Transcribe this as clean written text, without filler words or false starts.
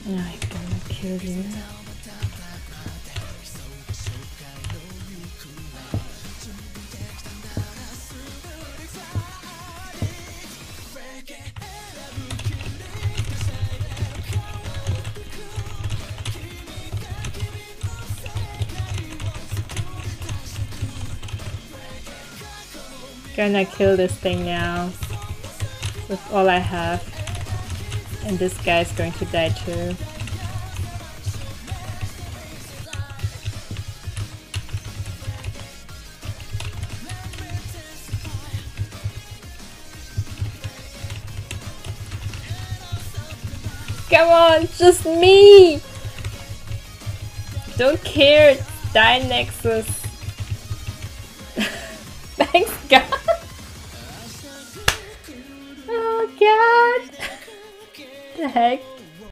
I'm gonna kill you. Gonna kill this thing now with all I have, and this guy's going to die too. Come on, just me! Don't care, die Nexus. Thanks God! Oh God! The heck?